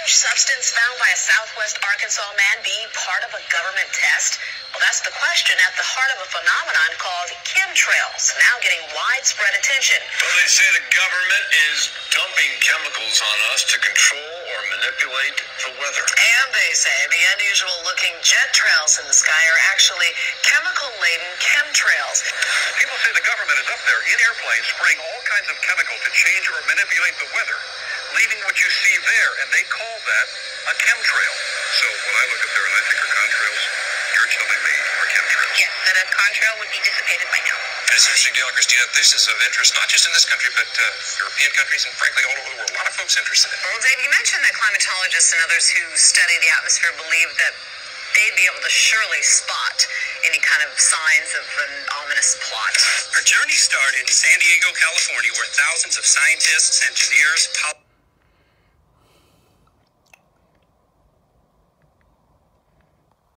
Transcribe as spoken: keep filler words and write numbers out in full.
strange substance found by a Southwest Arkansas man be part of a government test? Well, that's the question at the heart of a phenomenon called chemtrails, now getting widespread attention. Well, they say the government is dumping chemicals on us to control or manipulate the weather. And they say the unusual-looking jet trails in the sky are actually chemical-laden chemtrails. People say the government is up there in airplanes spraying all kinds of chemical to change or manipulate the weather, leaving what you see there, and they call that a chemtrail. So when I look up there and I think are contrails, you're telling me are chemtrails? Yes, that a contrail would be dissipated by now. It's an interesting deal, Christina. This is of interest not just in this country, but uh, European countries and, frankly, all over the world. A lot of folks interested in it. Well, Dave, you mentioned that climatologists and others who study the atmosphere believe that they'd be able to surely spot any kind of signs of an ominous plot. Our journey started in San Diego, California, where thousands of scientists, engineers,